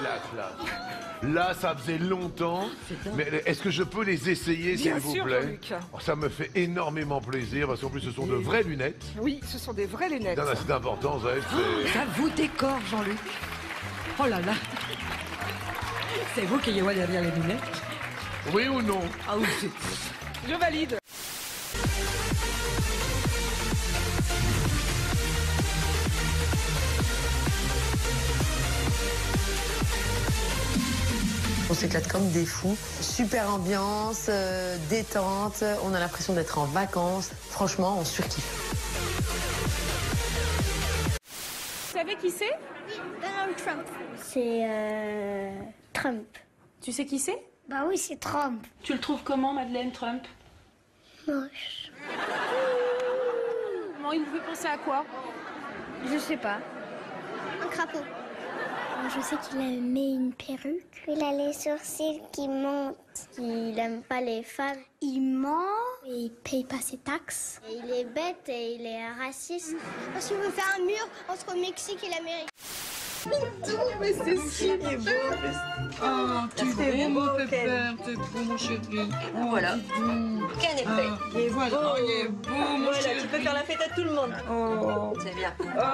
la classe. Là, ça faisait longtemps. Mais est-ce que je peux les essayer, s'il vous plaît? Jean-Luc. Oh, ça me fait énormément plaisir, parce qu'en plus, ce sont de vraies lunettes. Oui, ce sont des vraies lunettes. C'est important, vous savez, c'est... Ça vous décore, Jean-Luc. Oh là là. C'est vous qui voyez derrière les lunettes. Oui ou non? Ah oui, c'est... Je valide. On s'éclate comme des fous. Super ambiance, détente. On a l'impression d'être en vacances. Franchement, on surkiffe. Vous savez qui c'est? Donald Trump. C'est Trump. Tu sais qui c'est? Bah oui, c'est Trump. Tu le trouves comment, Madeleine, Trump? Moche. Comment il vous fait penser à quoi? Je sais pas. Un crapaud. Je sais qu'il met une perruque. Il a les sourcils qui montent. Il aime pas les femmes. Il ment et il paye pas ses taxes. Et il est bête et il est raciste. Parce qu'il veut faire un mur entre le Mexique et l'Amérique. Mais c'est super beau. Oh, tu es beau, peur, t'es beau, mon chéri. Voilà. Qu'un effet. Et voilà. Oh, il est beau, mon Voilà, chéri. tu peux faire la fête à tout le monde. Oh. C'est bien.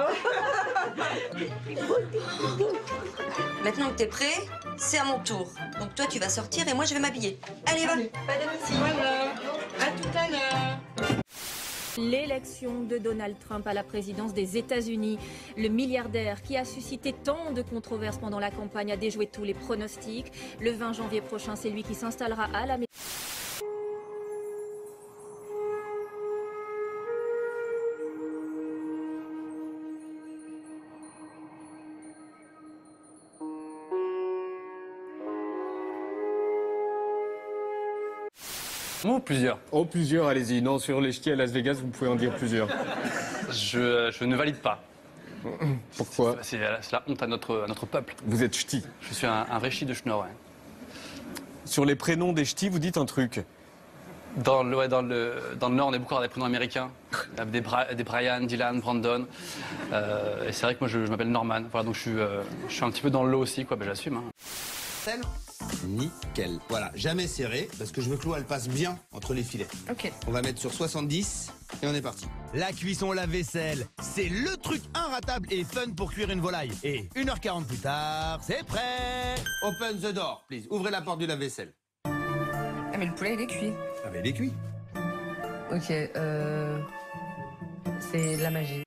Maintenant que t'es prêt, c'est à mon tour. Donc toi, tu vas sortir et moi, je vais m'habiller. Allez, va. Madame ici. Voilà. À tout à l'heure. L'élection de Donald Trump à la présidence des États-Unis. Le milliardaire qui a suscité tant de controverses pendant la campagne a déjoué tous les pronostics. Le 20 janvier prochain, c'est lui qui s'installera à la maison. Oh, plusieurs. Oh, plusieurs, allez-y. Non, sur les ch'tis à Las Vegas, vous pouvez en dire plusieurs. Je ne valide pas. Pourquoi? C'est la honte à notre peuple. Vous êtes ch'ti. Je suis un vrai ch'ti de Schnorr, ouais. Sur les prénoms des ch'tis, vous dites un truc. Dans le Nord, on est beaucoup à des prénoms américains. Des Brian, Dylan, Brandon. Et c'est vrai que moi, je m'appelle Norman. Voilà, donc je suis un petit peu dans le lot aussi, quoi. Ben, j'assume. Hein. Nickel. Voilà, jamais serré, parce que je veux que l'eau, elle passe bien entre les filets. Ok. On va mettre sur 70 et on est parti. La cuisson lave-vaisselle, c'est le truc inratable et fun pour cuire une volaille. Et 1h40 plus tard, c'est prêt. Open the door, please. Ouvrez la porte du lave-vaisselle. Ah mais le poulet, il est cuit. Ah mais il est cuit. Ok, c'est de la magie.